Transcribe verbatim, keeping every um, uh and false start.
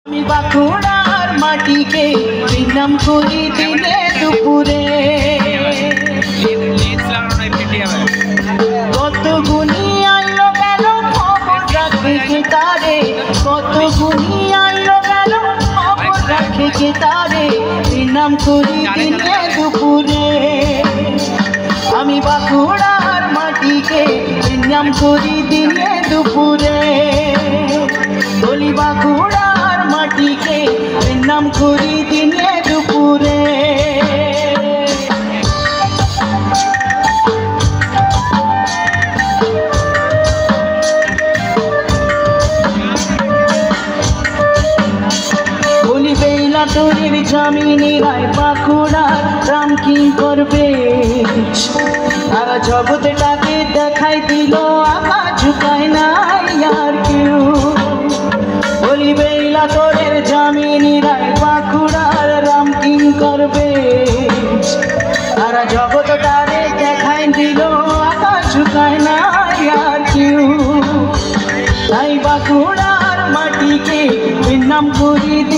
আমি বাঁকুড়ার মাটিকে বিনাম করি দিনে দুপুরে। কত গুণী আইলো গেল খবর রাখে কে তারে, কত গুণী আইলো গেল খবর রাখে কে তারে, বিনাম করি দিনে দুপুরে। আমি বাঁকুড়ার মাটিকে বিনাম করি দিনে দুপুরে। বলি বাঁকুড়ার মাটিকে বিনাম করি দিনে দুপুরে। বলি বেলা তোরের জামিনী রায় বাঁকুড়ার রাম কি করবে, তারা জগৎটাকে দেখাই দিল আকাশ ঝুঁকায় না আর কেউ। বলি বেলা তোরের জামিনী রায় বাঁকুড়ার রাম কি করবে, তারা জগৎটারে দেখাই দিল আকাশ ঝুঁকায় না আর কেউ। তাই বাঁকুড়ার মাটিকে বিনাম করি